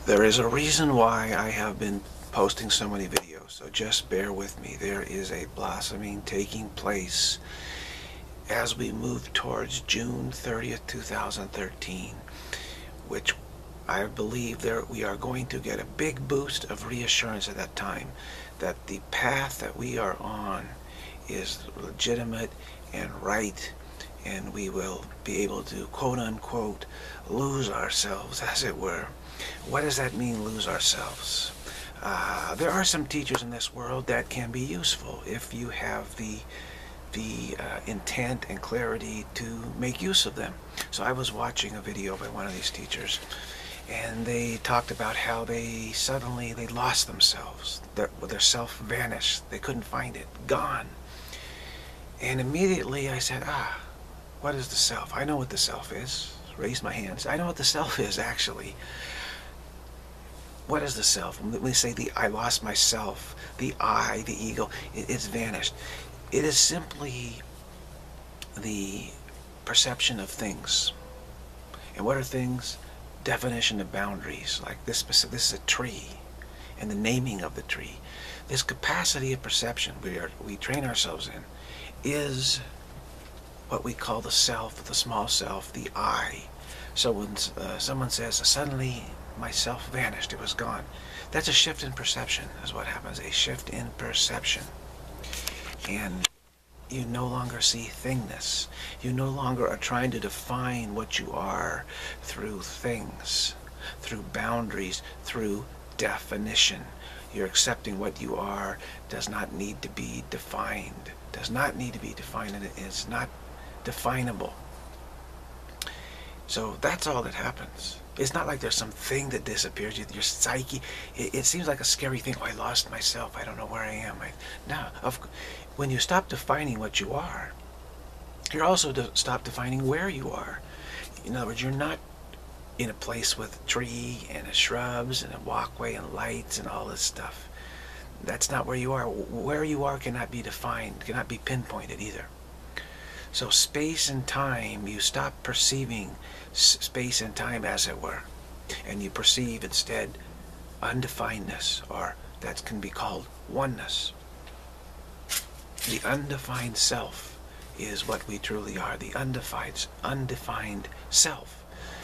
There is a reason why I have been posting so many videos, so just bear with me. There is a blossoming taking place as we move towards June 30th, 2013, which I believe we are going to get a big boost of reassurance at that time that the path that we are on is legitimate and right, and we will be able to quote-unquote lose ourselves, as it were. What does that mean, lose ourselves? There are some teachers in this world that can be useful if you have the intent and clarity to make use of them. So I was watching a video by one of these teachers, and they talked about how they lost themselves. Their self vanished. They couldn't find it. Gone. And immediately I said, what is the self? I know what the self is. Raise my hands. I know what the self is, actually. What is the self? When we say I lost myself, the I, the ego, it's vanished. It is simply the perception of things. And what are things? Definition of boundaries. Like this is a tree, and the naming of the tree. This capacity of perception we train ourselves in is what we call the self, the small self, the I. So when someone says, suddenly my self vanished, it was gone, that's a shift in perception, is what happens, a shift in perception. And you no longer see thingness. You no longer are trying to define what you are through things, through boundaries, through definition. You're accepting what you are does not need to be defined. Does not need to be defined, and it's not definable. So that's all that happens. It's not like there's some thing that disappears. Your psyche, it seems like a scary thing. Oh, I lost myself. I don't know where I am. No. When you stop defining what you are, you're also to stop defining where you are. In other words, you're not in a place with a tree and shrubs and a walkway and lights and all this stuff. That's not where you are. Where you are cannot be defined, cannot be pinpointed either. So space and time, you stop perceiving space and time, as it were, and you perceive instead undefinedness, or that can be called oneness. The undefined self is what we truly are, the undefined self.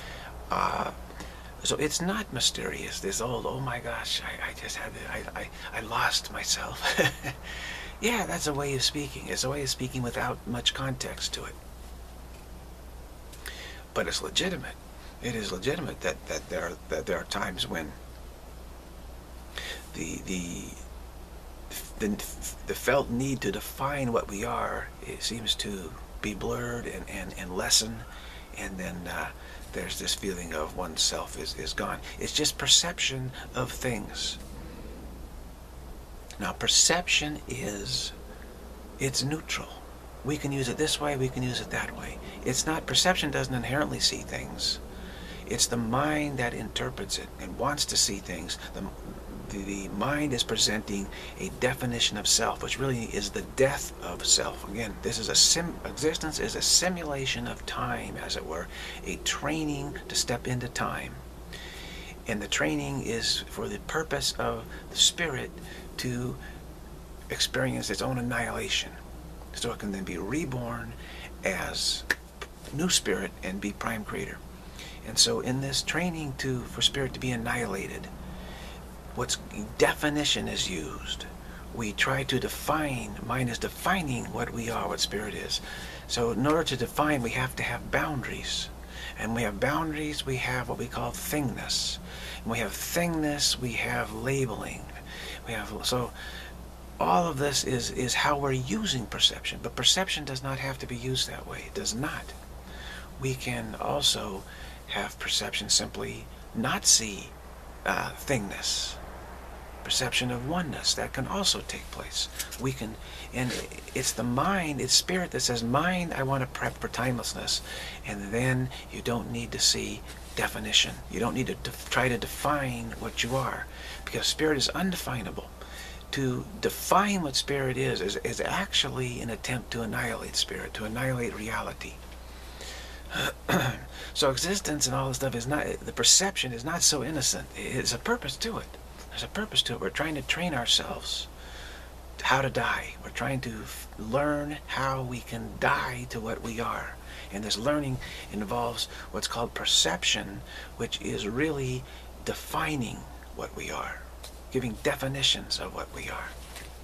So it's not mysterious, this old, oh my gosh, I lost myself. Yeah, that's a way of speaking. It's a way of speaking without much context to it. But it's legitimate. It is legitimate that there are times when the felt need to define what we are, it seems to be blurred and lessen, and then there's this feeling of oneself is gone. It's just perception of things. Now perception it's neutral. We can use it this way, we can use it that way. It's not, perception doesn't inherently see things. It's the mind that interprets it and wants to see things. The mind is presenting a definition of self, which really is the death of self. Again, this is existence is a simulation of time, as it were, a training to step into time. And the training is for the purpose of the spirit to experience its own annihilation, so it can then be reborn as new spirit and be prime creator. And so in this training for spirit to be annihilated, definition is used. We try to define, mind is defining what we are, what spirit is. So in order to define, we have to have boundaries. And we have boundaries, we have what we call thingness. And we have thingness, we have labeling. So all of this is how we're using perception. But perception does not have to be used that way. It does not. We can also have perception simply not see thingness. Perception of oneness, that can also take place. And it's the mind, it's spirit that says, mind, I want to prep for timelessness. And then you don't need to see definition. You don't need to try to define what you are, because spirit is undefinable. To define what spirit is actually an attempt to annihilate spirit, to annihilate reality. So existence and all this stuff is not, the perception is not so innocent. It's a purpose to it. There's a purpose to it. We're trying to train ourselves how to die. We're trying to learn how we can die to what we are. And this learning involves what's called perception, which is really defining what we are, giving definitions of what we are.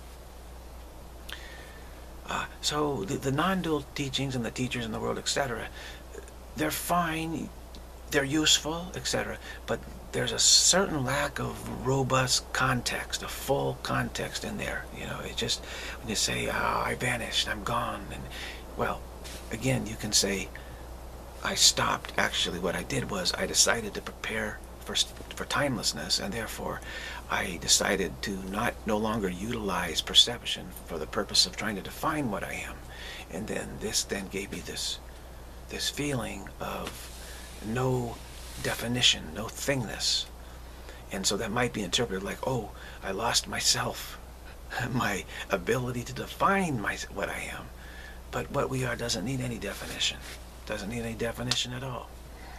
So the non-dual teachings and the teachers in the world, etc., they're fine, they're useful, etc., but there's a certain lack of robust context, a full context in there. You know, it just, when you say, oh, I vanished, I'm gone, and, well, again, you can say, I stopped. Actually, what I did was I decided to prepare for timelessness, and therefore I decided to no longer utilize perception for the purpose of trying to define what I am. And then this then gave me this feeling of no definition, no thingness. And so that might be interpreted like, oh, I lost myself, my ability to define what I am. But what we are doesn't need any definition. Doesn't need any definition at all.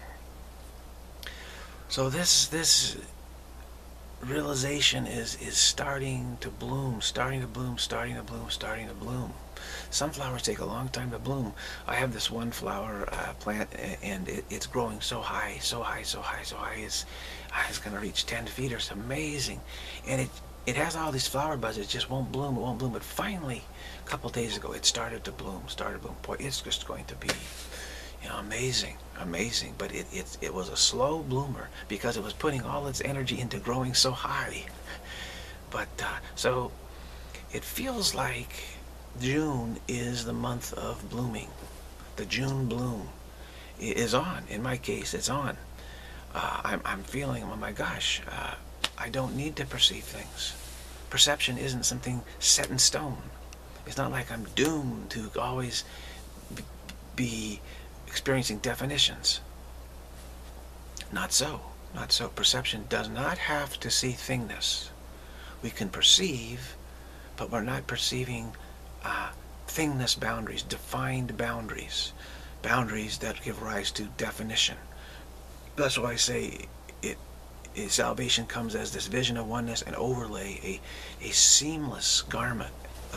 So this realization is starting to bloom, starting to bloom, starting to bloom, starting to bloom. Sunflowers take a long time to bloom. I have this one flower plant, and it's growing so high, so high, so high, so high. It's going to reach 10 feet. It's amazing. And it has all these flower buds. It just won't bloom. It won't bloom. But finally, a couple days ago, it started to bloom. Boy, it's just going to be, you know, amazing, amazing. But it was a slow bloomer because it was putting all its energy into growing so high. But so it feels like June is the month of blooming. The June bloom is on. In my case, it's on. I'm feeling, oh my gosh, I don't need to perceive things. Perception isn't something set in stone. It's not like I'm doomed to always be experiencing definitions. Not so. Not so. Perception does not have to see thingness. We can perceive, but we're not perceiving thingness boundaries, defined boundaries, boundaries that give rise to definition. That's why I say salvation comes as this vision of oneness and overlay a seamless garment,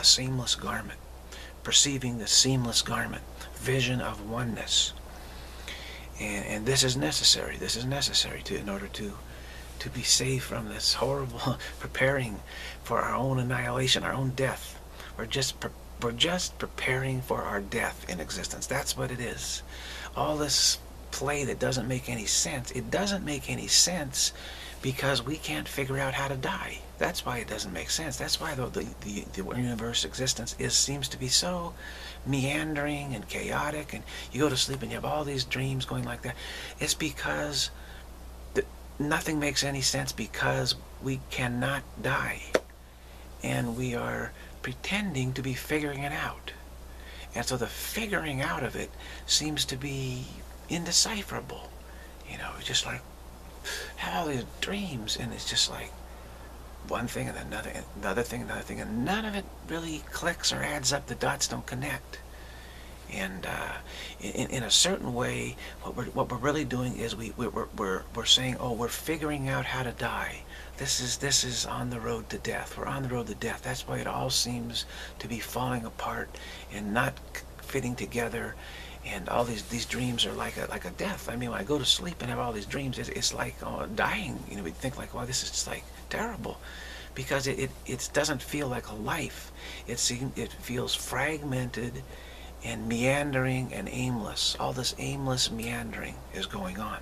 perceiving the seamless garment, vision of oneness. And this is necessary. This is necessary in order to be safe from this horrible preparing for our own annihilation, our own death. We're just preparing for our death in existence. That's what it is. All this play that doesn't make any sense, it doesn't make any sense because we can't figure out how to die. That's why it doesn't make sense. That's why the universe existence seems to be so meandering and chaotic, and you go to sleep and you have all these dreams going like that. It's because nothing makes any sense because we cannot die, and we are pretending to be figuring it out. And so the figuring out of it seems to be indecipherable. You know, it's just like have all these dreams, and it's just like one thing and another thing, and none of it really clicks or adds up. The dots don't connect. And in a certain way, what we're really doing is we're saying, oh, we're figuring out how to die. This is on the road to death. We're on the road to death. That's why it all seems to be falling apart and not fitting together. And all these dreams are like a death. I mean, when I go to sleep and have all these dreams, it's like dying. You know, we think like, wow, this is just like terrible, because it doesn't feel like a life. It feels fragmented and meandering and aimless. All this aimless meandering is going on.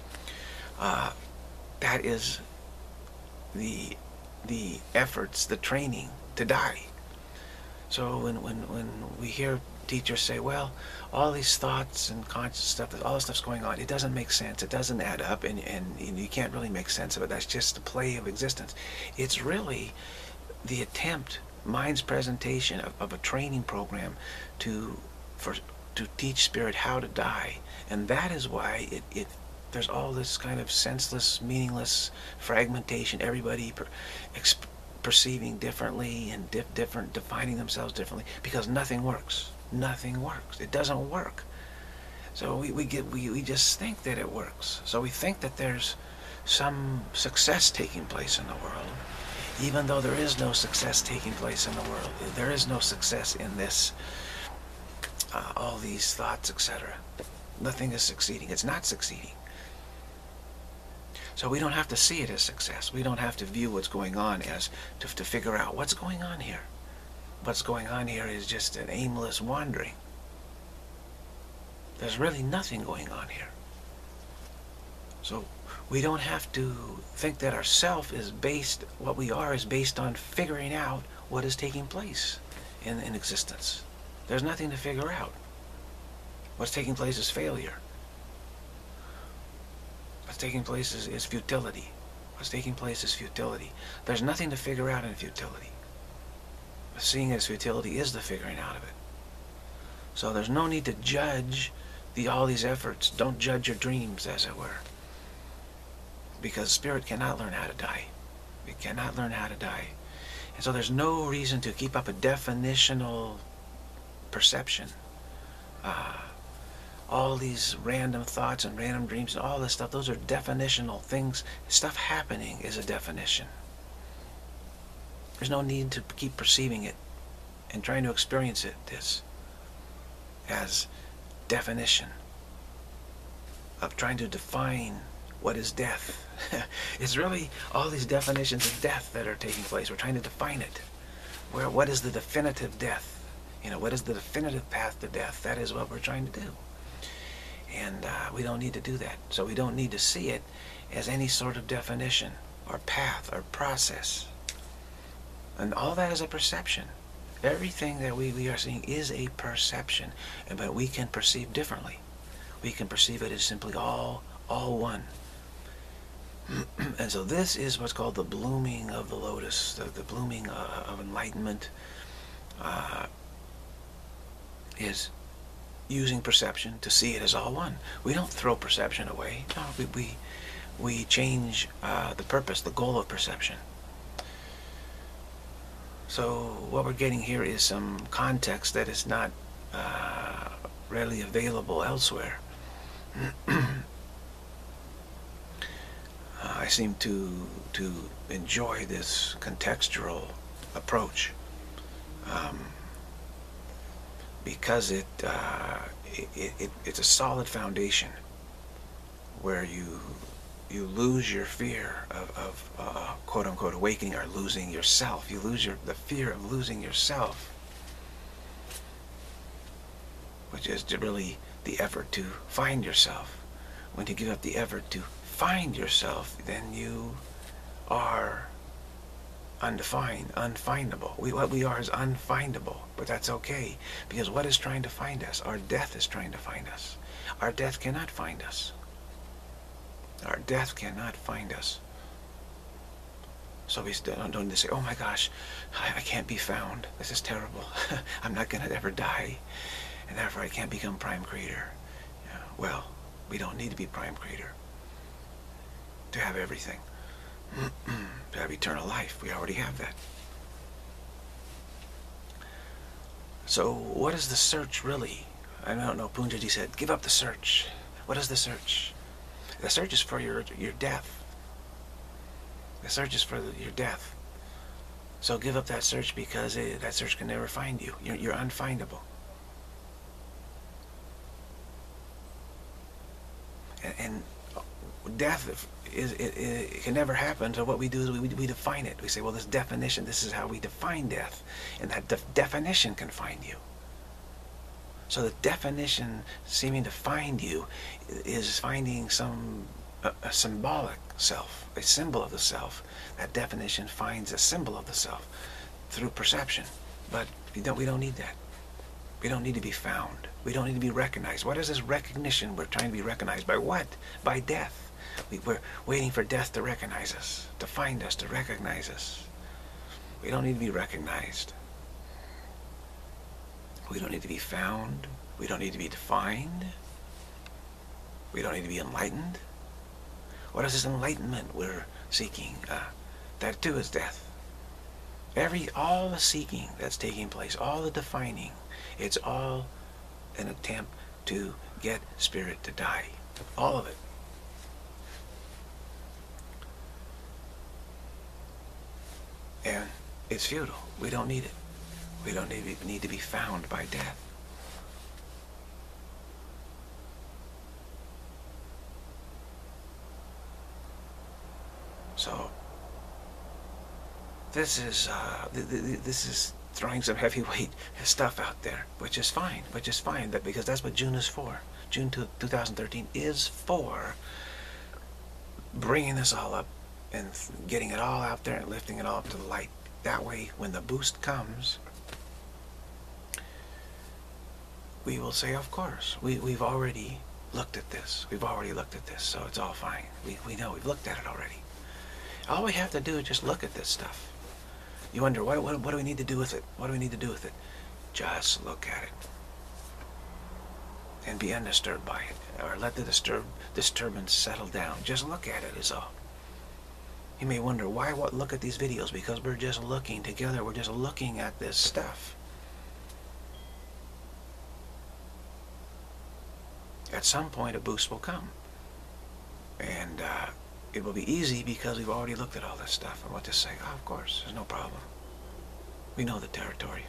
That is the efforts, the training to die. So when we hear teachers say, well, all these thoughts and conscious stuff, all this stuff's going on, it doesn't make sense, it doesn't add up, and you can't really make sense of it, that's just the play of existence. It's really the attempt, mind's presentation of a training program to teach spirit how to die. And that is why there's all this kind of senseless, meaningless fragmentation, everybody perceiving differently and defining themselves differently, because nothing works. Nothing works. It doesn't work. So we just think that it works. So we think that there's some success taking place in the world, even though there is no success taking place in the world. There is no success in this, all these thoughts, etc. Nothing is succeeding. It's not succeeding. So we don't have to see it as success. We don't have to view what's going on as to figure out what's going on here. What's going on here is just an aimless wandering. There's really nothing going on here. So we don't have to think that our self is based, what we are is based on figuring out what is taking place in existence. There's nothing to figure out. What's taking place is failure. What's taking place is futility. What's taking place is futility. There's nothing to figure out in futility. Seeing it as futility is the figuring out of it. So there's no need to judge all these efforts. Don't judge your dreams, as it were. Because spirit cannot learn how to die. It cannot learn how to die. And so there's no reason to keep up a definitional perception. All these random thoughts and random dreams and all this stuff, those are definitional things. Stuff happening is a definition. There's no need to keep perceiving it and trying to experience it as definition of trying to define what is death. It's really all these definitions of death that are taking place. We're trying to define it. What is the definitive death? What is the definitive path to death? That is what we're trying to do. And we don't need to do that. So we don't need to see it as any sort of definition or path or process. And all that is a perception. Everything that we are seeing is a perception. But we can perceive differently. We can perceive it as simply all one. And so this is what's called the blooming of the lotus, the blooming of enlightenment, is using perception to see it as all one. We don't throw perception away. No, we change the purpose, the goal of perception. So what we're getting here is some context that is not readily available elsewhere. I seem to enjoy this contextual approach because it's a solid foundation where you lose your fear of quote-unquote awakening, or losing yourself. You lose the fear of losing yourself, which is really the effort to find yourself. When you give up the effort to find yourself, then you are undefined, unfindable. What we are is unfindable, but that's okay, because what is trying to find us? Our death is trying to find us. Our death cannot find us. Our death cannot find us. So we don't just say, oh my gosh, I can't be found. This is terrible. I'm not going to ever die, and therefore I can't become prime creator. Well, we don't need to be prime creator to have everything. To have eternal life. We already have that. So what is the search really? I don't know. Punjaji said, give up the search. What is the search? The search is for your death. The search is for your death. So give up that search, because that search can never find you. You're unfindable. And death it can never happen. So what we do is we define it. We say, well, this definition, this is how we define death, and that definition can find you. So the definition seeming to find you is finding a symbolic self, a symbol of the self. That definition finds a symbol of the self through perception. But we don't need that. We don't need to be found. We don't need to be recognized. What is this recognition? We're trying to be recognized by what? By death. We're waiting for death to recognize us, to find us, to recognize us. We don't need to be recognized. We don't need to be found. We don't need to be defined. We don't need to be enlightened. What is this enlightenment we're seeking? That too is death. All the seeking that's taking place, all the defining, it's all an attempt to get spirit to die. All of it. And it's futile. We don't need it. We don't need to be found by death. So this is throwing some heavyweight stuff out there, which is fine. Because that's what June is for. June 2013 is for bringing this all up and getting it all out there and lifting it all up to the light. That way, when the boost comes, we will say, of course, we've already looked at this. So it's all fine. We know, we've looked at it already. All we have to do is just look at this stuff. You wonder, what do we need to do with it? What do we need to do with it? Just look at it. And be undisturbed by it. Or let the disturbance settle down. Just look at it is all. You may wonder, why look at these videos? Because we're just looking together. We're just looking at this stuff. At some point, a boost will come. And it will be easy because we've already looked at all this stuff. And we'll just say, oh, of course, there's no problem. We know the territory.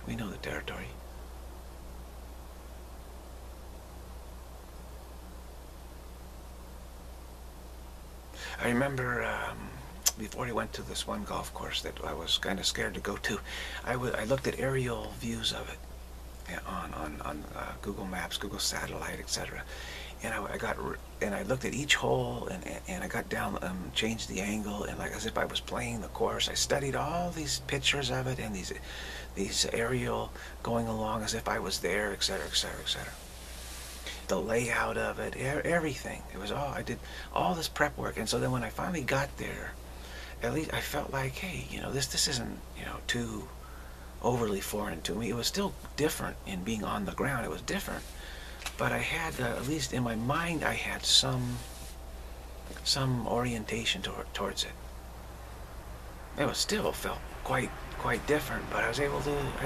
I remember before I went to this one golf course that I was kind of scared to go to, I looked at aerial views of it on Google Maps, Google Satellite, etc. And I looked at each hole and I got down and changed the angle, and like as if I was playing the course. I studied all these pictures of it and these aerial going along as if I was there, etc., etc., etc. The layout of it, everything. It was all, I did all this prep work, and so then when I finally got there, at least I felt like, hey, this isn't, too overly foreign to me. It was still different in being on the ground. It was different, but I had, at least in my mind, I had some orientation towards it. It was still felt quite different, but I was able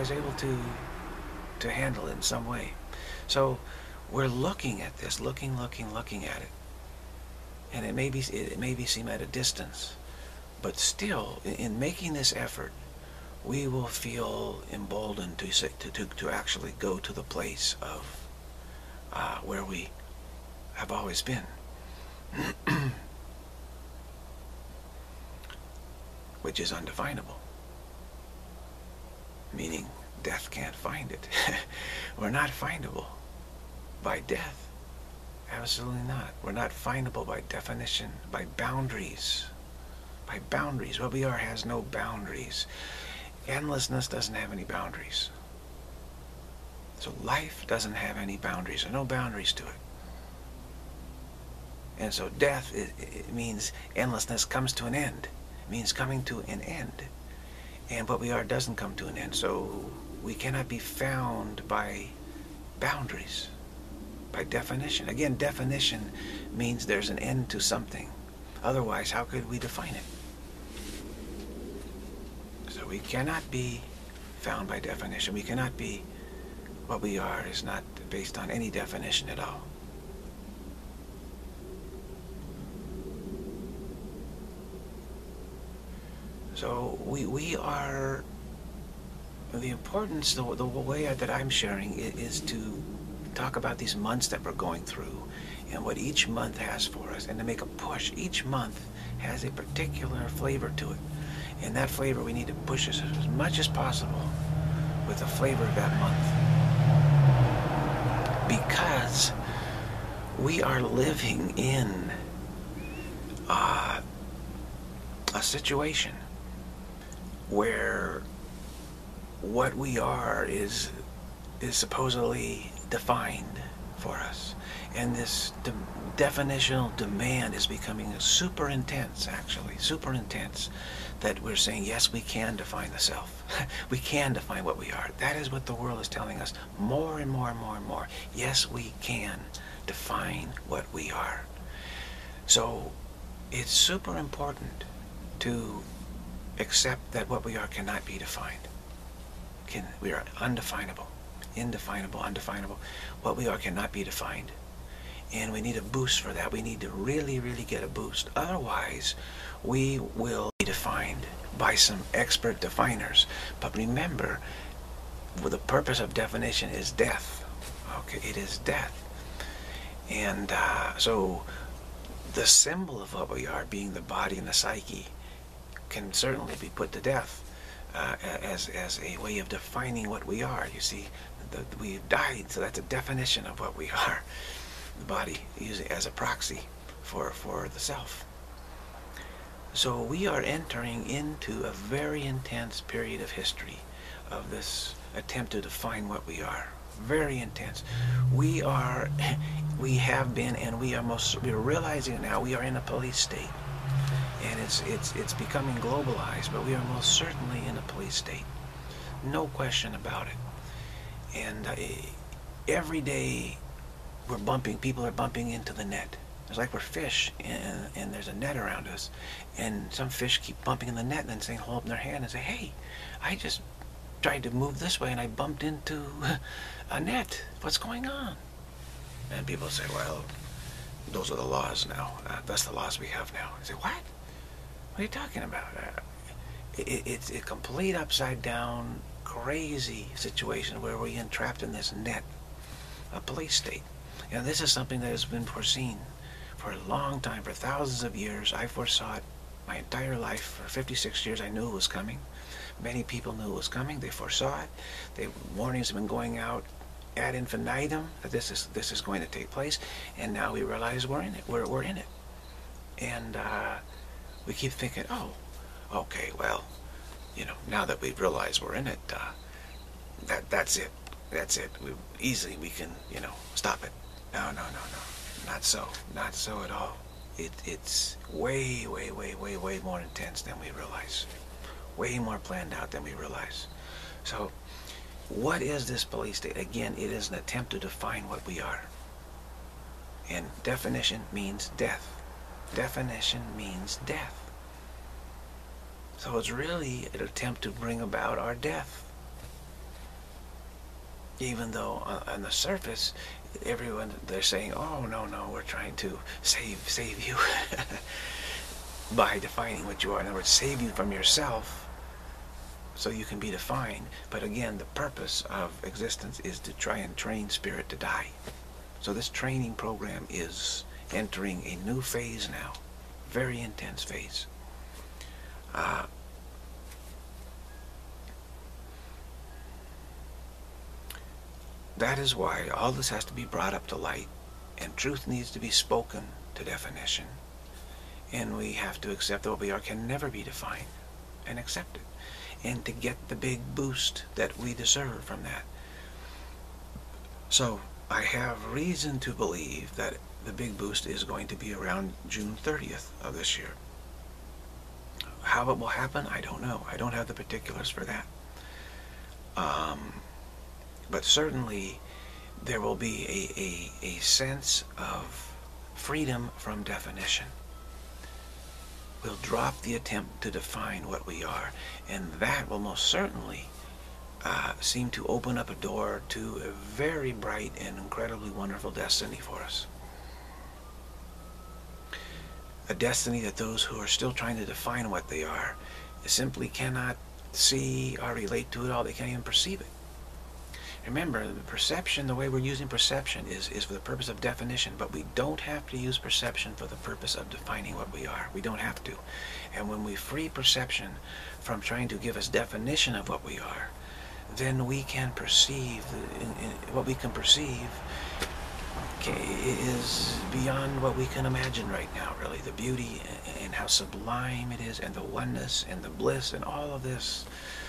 to handle it in some way. So we're looking at this, looking at it, and it may seem at a distance, but still, in making this effort, we will feel emboldened to actually go to the place of where we have always been. Which is undefinable, meaning death can't find it. We're not findable by death. Absolutely not. We're not findable by definition, by boundaries. By boundaries. What we are has no boundaries. Endlessness doesn't have any boundaries. So life doesn't have any boundaries. There are no boundaries to it. And so death, it means endlessness comes to an end. It means coming to an end. And what we are doesn't come to an end. So we cannot be found by boundaries, by definition. Again, definition means there's an end to something. Otherwise, how could we define it? So we cannot be found by definition. We cannot be, what we are is not based on any definition at all. So we are, the importance, the way that I'm sharing is to talk about these months that we're going through and what each month has for us, and to make a push. Each month has a particular flavor to it, and that flavor we need to push as much as possible with the flavor of that month, because we are living in a situation where what we are is supposedly defined for us, and this definitional demand is becoming super intense, actually super intense, that we're saying, yes, we can define the self. We can define what we are. That is what the world is telling us more and more and more and more. Yes, we can define what we are. So it's super important to accept that what we are cannot be defined. We are undefinable, indefinable, undefinable. What we are cannot be defined. And we need a boost for that. We need to really, really get a boost. Otherwise, we will be defined by some expert definers. But remember, the purpose of definition is death. Okay, it is death. And so the symbol of what we are, being the body and the psyche, can certainly be put to death as a way of defining what we are. You see, we've died, so that's a definition of what we are. The body using as a proxy for the self. So we are entering into a very intense period of history of this attempt to define what we are. Very intense. We have been, and we're realizing it now, we are in a police state. And it's becoming globalized, but we are most certainly in a police state. No question about it. And every day people are bumping into the net. It's like we're fish, and there's a net around us, and some fish keep bumping in the net and then saying, hold up their hand and say, hey, I just tried to move this way and I bumped into a net. What's going on? And people say, well, those are the laws now. That's the laws we have now. I say, what? What are you talking about? It's a complete upside down, crazy situation where we're entrapped in this net, a police state. And this is something that has been foreseen for a long time, for thousands of years. I foresaw it my entire life. For 56 years I knew it was coming. Many people knew it was coming. They foresaw it. Warnings have been going out ad infinitum that this is going to take place, and now we realize we're in it. We're in it. And we keep thinking, oh, okay, well, now that we've realized we're in it, that's it. That's it. We can, stop it. No. Not so. Not so at all. It's way, way, way, way, way more intense than we realize. Way more planned out than we realize. So, what is this police state? Again, it is an attempt to define what we are. And definition means death. Definition means death. So it's really an attempt to bring about our death. Even though on the surface, they're saying, oh, no, we're trying to save you by defining what you are. In other words, save you from yourself so you can be defined. But again, the purpose of existence is to try and train spirit to die. So this training program is entering a new phase now. Very intense phase. That is why all this has to be brought up to light, and truth needs to be spoken to definition. And we have to accept that what we are can never be defined, and accept it. And to get the big boost that we deserve from that. So, I have reason to believe that the big boost is going to be around June 30th of this year. How it will happen, I don't know. I don't have the particulars for that. But certainly there will be a sense of freedom from definition. We'll drop the attempt to define what we are, and that will most certainly seem to open up a door to a very bright and incredibly wonderful destiny for us. A destiny that those who are still trying to define what they are simply cannot see or relate to it all. They can't even perceive it. Remember, the perception, the way we're using perception is for the purpose of definition, but we don't have to use perception for the purpose of defining what we are. We don't have to. And when we free perception from trying to give us definition of what we are, then we can perceive, what we can perceive is beyond what we can imagine right now, really. The beauty and how sublime it is, and the oneness and the bliss and all of this.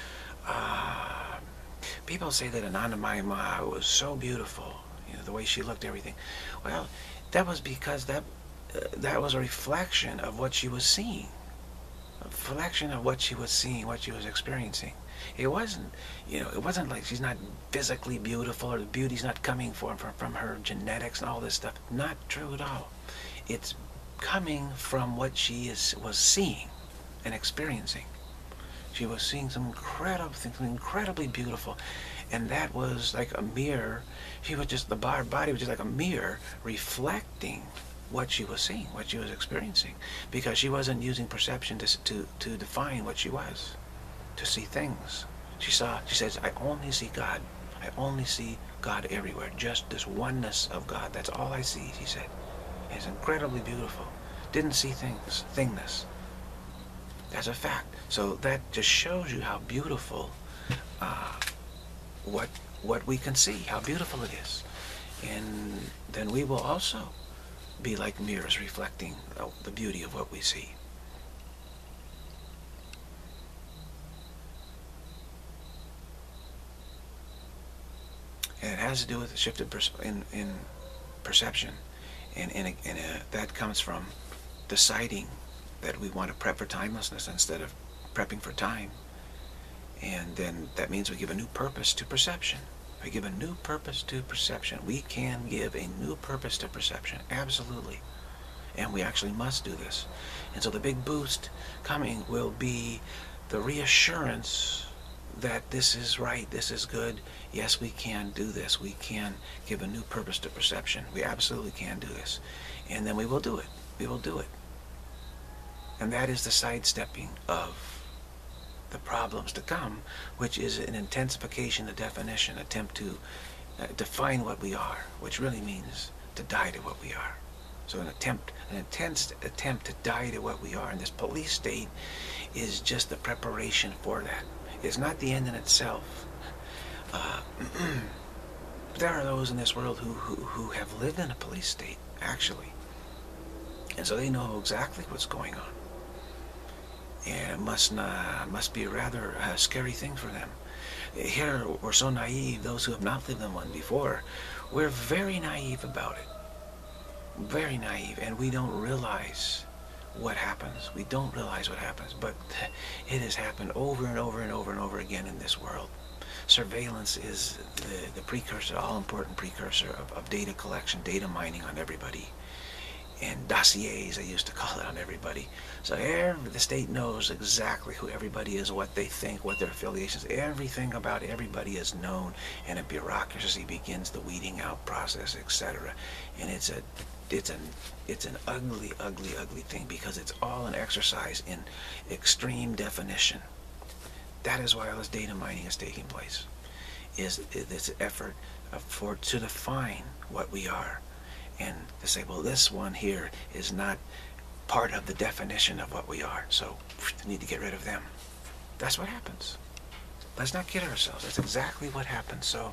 People say that Anandamayi Ma was so beautiful, the way she looked, everything. Well, that was because that was a reflection of what she was seeing. A reflection of what she was seeing, what she was experiencing. It wasn't, it wasn't like she's not physically beautiful, or the beauty's not coming from her genetics and all this stuff. Not true at all. It's coming from what she was seeing and experiencing. She was seeing some incredible things, incredibly beautiful. And that was like a mirror. She was just, the body was just like a mirror reflecting what she was seeing, what she was experiencing. Because she wasn't using perception to define what she was, to see things. She says, I only see God. I only see God everywhere. Just this oneness of God. That's all I see, she said. It's incredibly beautiful. Didn't see things, thingness. That's a fact. So that just shows you how beautiful what we can see, how beautiful it is. And then we will also be like mirrors reflecting the beauty of what we see. And it has to do with the shifted in perception. And that comes from deciding that we want to prep for timelessness instead of prepping for time. And then that means we give a new purpose to perception. We give a new purpose to perception. We can give a new purpose to perception, absolutely. And we actually must do this. And so the big boost coming will be the reassurance that this is right, this is good. Yes, we can do this. We can give a new purpose to perception. We absolutely can do this. And then we will do it. We will do it. And that is the sidestepping of the problems to come, which is an intensification of definition, attempt to define what we are, which really means to die to what we are. So an intense attempt to die to what we are. And this police state is just the preparation for that. It's not the end in itself. There are those in this world who have lived in a police state, actually. And so they know exactly what's going on. And it must be a rather scary thing for them. Here, we're so naive, those who have not lived in one before, we're very naive about it. Very naive, and we don't realize what happens. We don't realize what happens, but it has happened over and over and over and over again in this world. Surveillance is the precursor, all-important precursor of data collection, data mining on everybody. And dossiers, they used to call it, on everybody. So the state knows exactly who everybody is, what they think, what their affiliations, everything about everybody is known, and a bureaucracy begins the weeding out process, etc. And it's an ugly, ugly, ugly thing, because it's all an exercise in extreme definition. That is why all this data mining is taking place, is this effort to define what we are. And to say, well, this one here is not part of the definition of what we are, so we need to get rid of them. That's what happens. Let's not kid ourselves. That's exactly what happens. So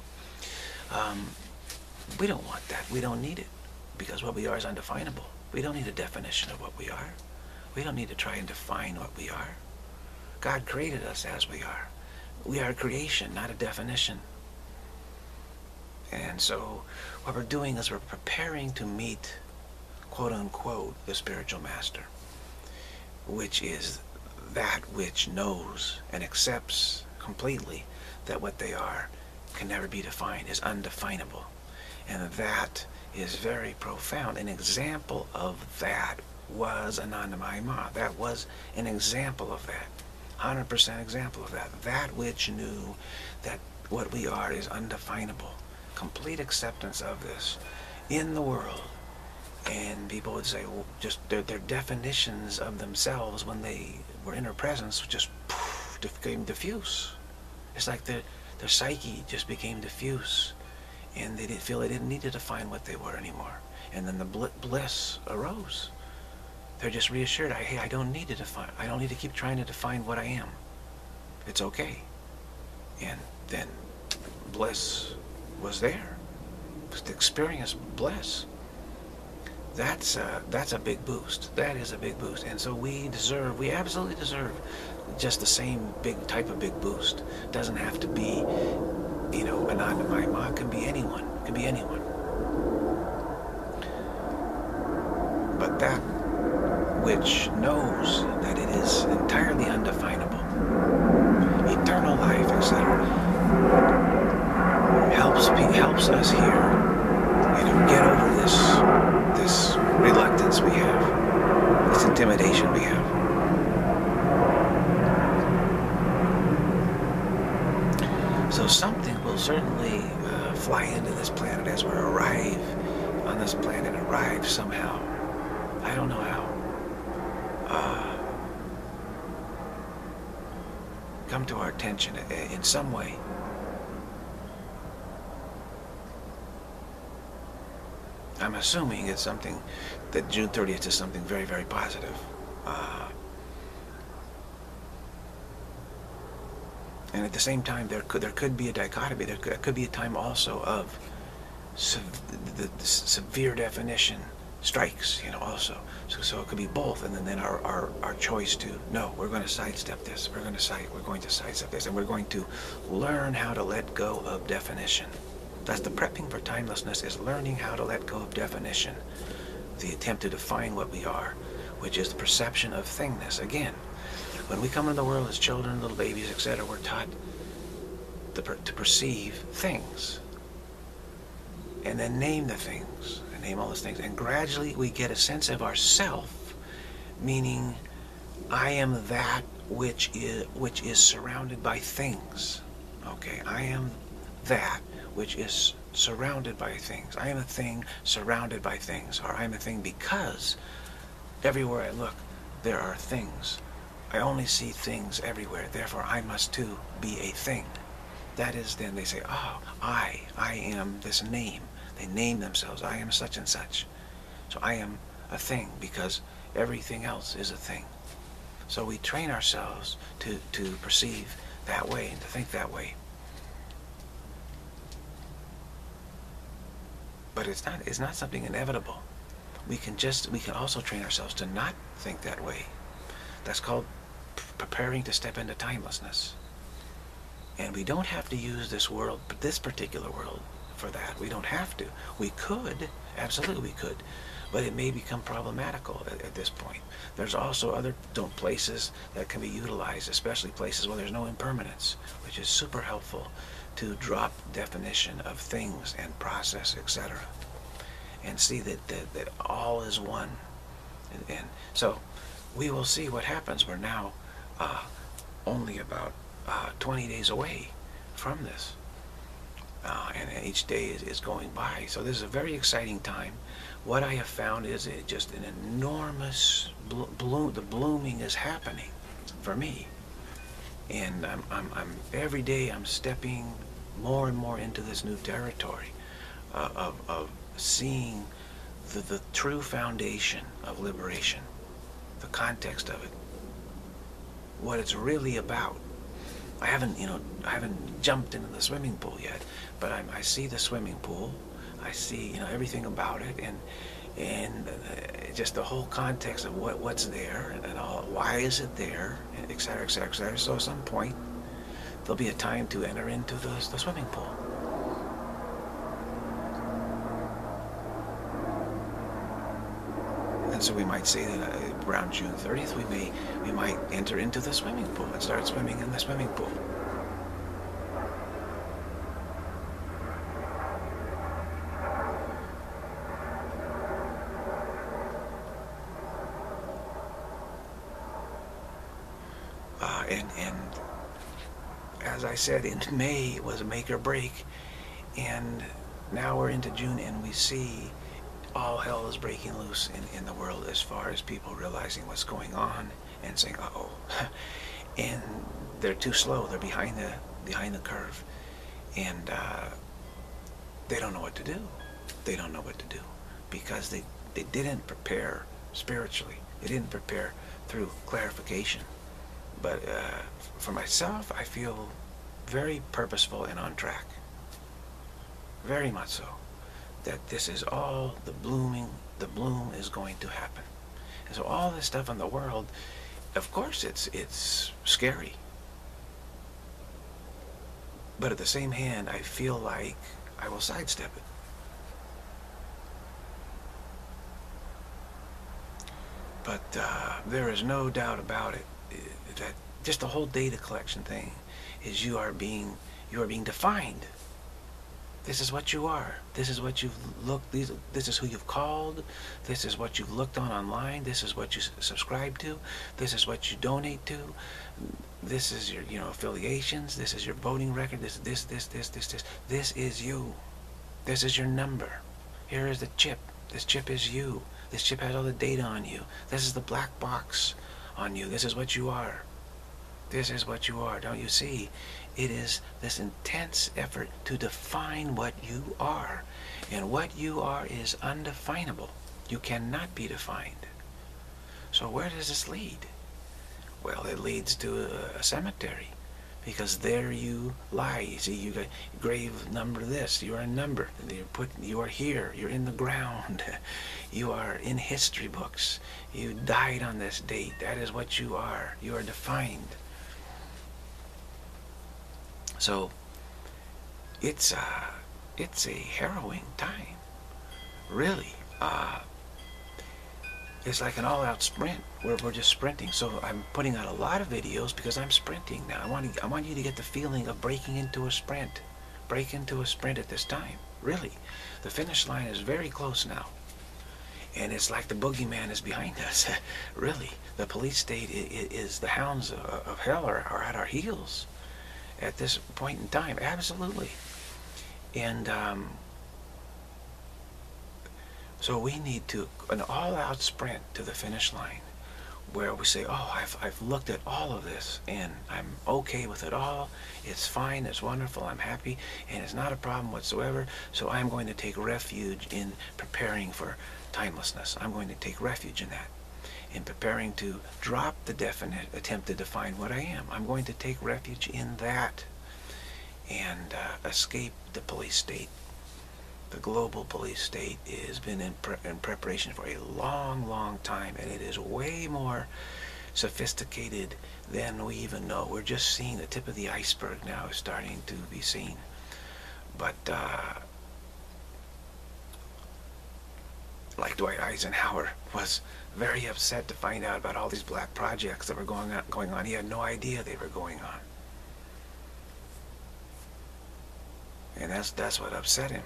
we don't want that. We don't need it, because what we are is undefinable. We don't need a definition of what we are. We don't need to try and define what we are. God created us as we are. We are a creation, not a definition. And so what we're doing is we're preparing to meet, quote unquote, the spiritual master, which is that which knows and accepts completely that what they are can never be defined, is undefinable. And that is very profound. An example of that was Ananda Ma. That was an example of that. 100% example of that. That which knew that what we are is undefinable. Complete acceptance of this in the world. And people would say, well, just their definitions of themselves when they were in her presence just became diffuse. It's like their psyche just became diffuse, and they didn't feel they didn't need to define what they were anymore. And then the bliss arose. They're just reassured, hey, I don't need to define. I don't need to keep trying to define what I am. It's okay. And then bliss was there. Just experience bliss. That's a big boost. That is a big boost. And so we absolutely deserve just the same type of big boost. It doesn't have to be, Ananda Ma. It can be anyone. It can be anyone. But that which knows that it is entirely undefinable, eternal life, etc., helps us here, get over this reluctance we have, this intimidation we have. So something will certainly fly into this planet as we arrive on this planet, arrive somehow. I don't know how. Come to our attention in some way. I'm assuming it's something that June 30th is something very, very positive. And at the same time, there could be a dichotomy. There could be a time also of the severe definition strikes, also. So it could be both, and then our choice to, no, we're going to sidestep this. We're going to sidestep this, and we're going to learn how to let go of definition. That's the prepping for timelessness, is learning how to let go of definition. The attempt to define what we are, which is the perception of thingness. Again, when we come into the world as children, little babies, etc., we're taught to perceive things, and then name the things, and name all those things, and gradually we get a sense of ourself, meaning I am that which is surrounded by things. Okay, I am that which is surrounded by things. I am a thing surrounded by things, or I am a thing because everywhere I look there are things. I only see things everywhere, therefore I must too be a thing. That is, then they say, oh, I am this name. They name themselves. I am such and such. So I am a thing because everything else is a thing. So we train ourselves to perceive that way and to think that way. But it's not something inevitable. We can also train ourselves to not think that way. That's called preparing to step into timelessness. And we don't have to use this world, this particular world, for that. We don't have to. We could, absolutely we could, but it may become problematical at this point. There's also other places that can be utilized, especially places where there's no impermanence, which is super helpful to drop definition of things and process, etc. And see that all is one. And so we will see what happens. We're now only about 20 days away from this. And each day is going by. So this is a very exciting time. What I have found is just an enormous bloom. The blooming is happening for me. And I'm every day I'm stepping more and more into this new territory of seeing the true foundation of liberation, the context of it, what it's really about. I haven't jumped into the swimming pool yet, but I see the swimming pool. I see everything about it, and just the whole context of what's there and all. Why is it there, etc., etc., etc. So at some point there'll be a time to enter into the swimming pool. And so we might say that around June 30th we might enter into the swimming pool and start swimming in the swimming pool. And as I said, in May was a make or break, and now we're into June and we see all hell is breaking loose in the world as far as people realizing what's going on and saying, uh-oh. And they're too slow. They're behind the curve. And they don't know what to do. They don't know what to do because they didn't prepare spiritually. They didn't prepare through clarification. But for myself, I feel very purposeful and on track. Very much so. That this is all the bloom is going to happen. And so all this stuff in the world, of course it's scary. But at the same hand, I feel like I will sidestep it. But there is no doubt about it that just the whole data collection thing is you are being defined. This is what you are. This is what you've looked. This is who you've called. This is what you've looked on online. This is what you subscribe to. This is what you donate to. This is your, affiliations. This is your voting record. This is you. This is your number. Here is the chip. This chip is you. This chip has all the data on you. This is the black box on you. This is what you are. This is what you are. Don't you see? It is this intense effort to define what you are. And what you are is undefinable. You cannot be defined. So where does this lead? Well, it leads to a cemetery, because there you lie. You see, you got grave number this. You are a number. You are here. You're in the ground. You are in history books. You died on this date. That is what you are. You are defined. So it's a harrowing time, really. It's like an all-out sprint where we're just sprinting. So I'm putting out a lot of videos because I'm sprinting now. I want you to get the feeling of breaking into a sprint. Break into a sprint at this time. Really. The finish line is very close now. And it's like the boogeyman is behind us. Really. The police state is the hounds of hell are at our heels at this point in time. Absolutely. And so we need an all-out sprint to the finish line, where we say, oh, I've looked at all of this and I'm okay with it all. It's fine, it's wonderful, I'm happy, and it's not a problem whatsoever. So I'm going to take refuge in preparing for timelessness. I'm going to take refuge in that, in preparing to drop the definite attempt to define what I am. I'm going to take refuge in that and escape the police state. The global police state has been in preparation for a long, long time, and it is way more sophisticated than we even know. We're just seeing the tip of the iceberg now, is starting to be seen. But like Dwight Eisenhower was very upset to find out about all these black projects that were going on. He had no idea they were going on. And that's what upset him.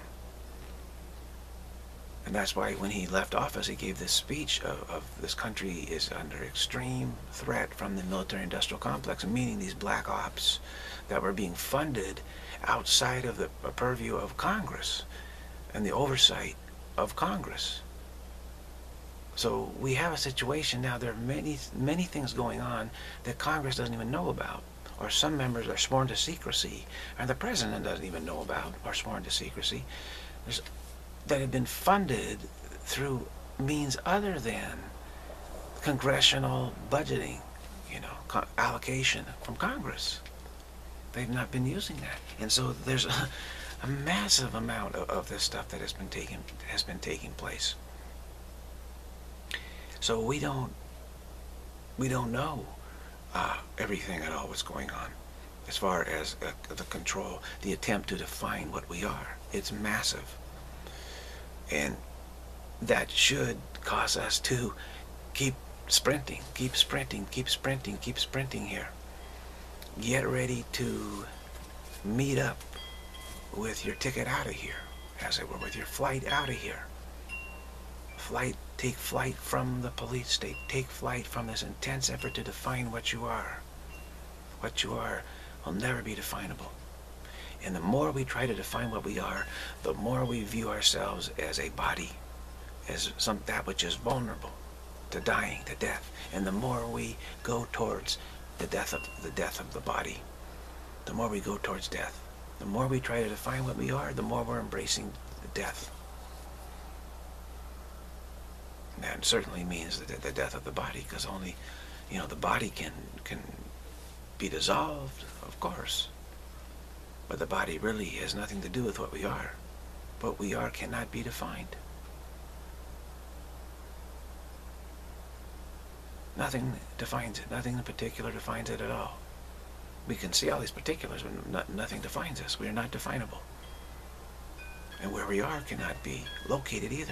And that's why when he left office, he gave this speech of this country is under extreme threat from the military-industrial complex, meaning these black ops that were being funded outside of the purview of Congress and the oversight of Congress. So we have a situation now. There are many things going on that Congress doesn't even know about, or some members are sworn to secrecy, and the president doesn't even know about, or sworn to secrecy. That have been funded through means other than congressional budgeting, allocation from Congress. They've not been using that, and so there's a massive amount of this stuff that has been taking place. So we don't know everything at all what's going on as far as the control, the attempt to define what we are. It's massive. And that should cause us to keep sprinting here. Get ready to meet up with your ticket out of here, as it were, with your flight out of here. Take flight from the police state. Take flight from this intense effort to define what you are. What you are will never be definable. And the more we try to define what we are, the more we view ourselves as a body, as that which is vulnerable to dying, to death. And the more we go towards the death of the body, the more we go towards death. The more we try to define what we are, the more we're embracing the death. And that certainly means the death of the body, because only, the body can be dissolved, of course. But the body really has nothing to do with what we are. What we are cannot be defined. Nothing defines it. Nothing in particular defines it at all. We can see all these particulars, but nothing defines us. We are not definable. And where we are cannot be located either.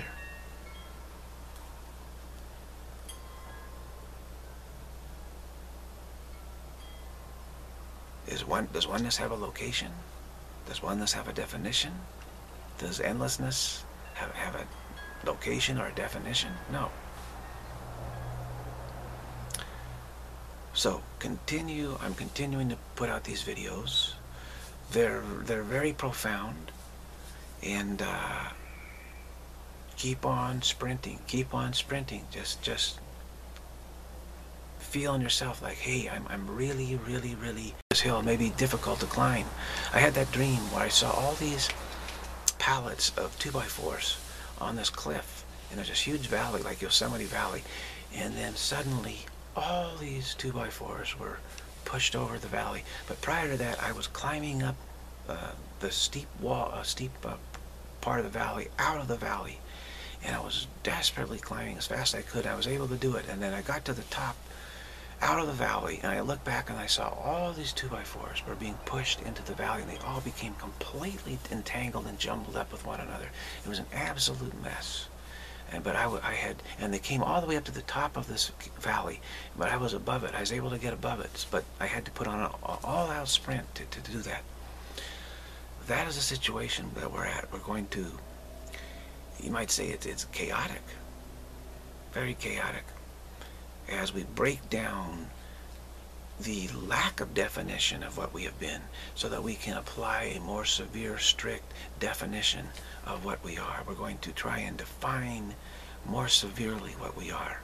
Does oneness have a location? Does oneness have a definition? Does endlessness have a location or a definition? No. So I'm continuing to put out these videos. They're very profound, and keep on sprinting, keep on sprinting. Just feel in yourself like, hey, I'm really, really, really, this hill may be difficult to climb. I had that dream where I saw all these pallets of 2x4s on this cliff, and there's this huge valley like Yosemite Valley, and then suddenly all these 2x4s were pushed over the valley. But prior to that, I was climbing up the steep wall, part of the valley, out of the valley, and I was desperately climbing as fast as I could. I was able to do it, and then I got to the top, out of the valley, and I looked back and I saw all these 2x4s were being pushed into the valley, and they all became completely entangled and jumbled up with one another. It was an absolute mess. But and they came all the way up to the top of this valley, but I was above it. I was able to get above it, but I had to put on an all-out sprint to do that. That is a situation that we're at. We're going to, you might say it's chaotic, very chaotic, as we break down the lack of definition of what we have been, so that we can apply a more severe, strict definition of what we are. We're going to try and define more severely what we are.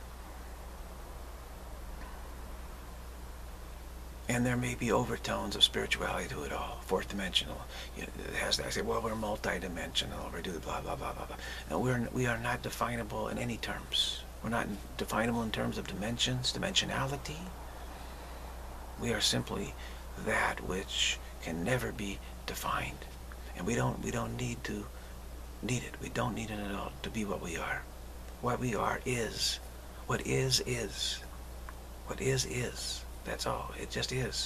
And there may be overtones of spirituality to it all, fourth dimensional. It has that. I say, well, we're multi-dimensional, we're doing blah, blah, blah, blah, blah. No, we are not definable in any terms. We're not definable in terms of dimensions, dimensionality. We are simply that which can never be defined. And we don't need it. We don't need it at all to be what we are. What we are is. What is is. What is. That's all. It just is.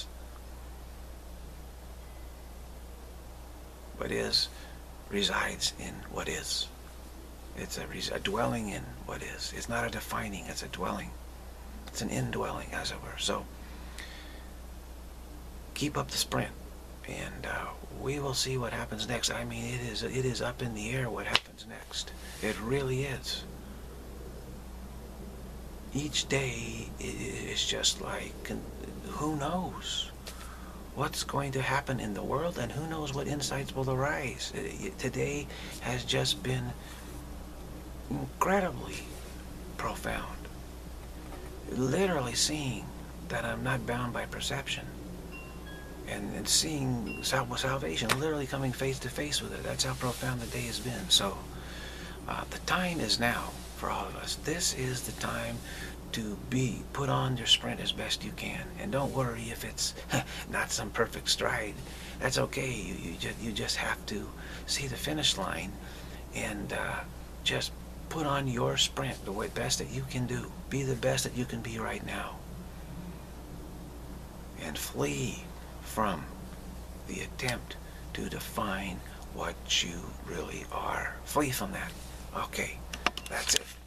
What is resides in what is. It's a dwelling in what is. It's not a defining, it's a dwelling. It's an indwelling, as it were. So, keep up the sprint, and we will see what happens next. I mean, it is up in the air what happens next. It really is. Each day is just like, who knows what's going to happen in the world, and who knows what insights will arise. Today has just been incredibly profound. Literally seeing that I'm not bound by perception, and seeing salvation, literally coming face to face with it. That's how profound the day has been. So the time is now for all of us. This is the time to put on your sprint as best you can, and don't worry if it's not some perfect stride. That's okay. You just have to see the finish line, and just put on your sprint the best that you can do. Be the best that you can be right now, and flee from the attempt to define what you really are. Flee from that. Okay, that's it.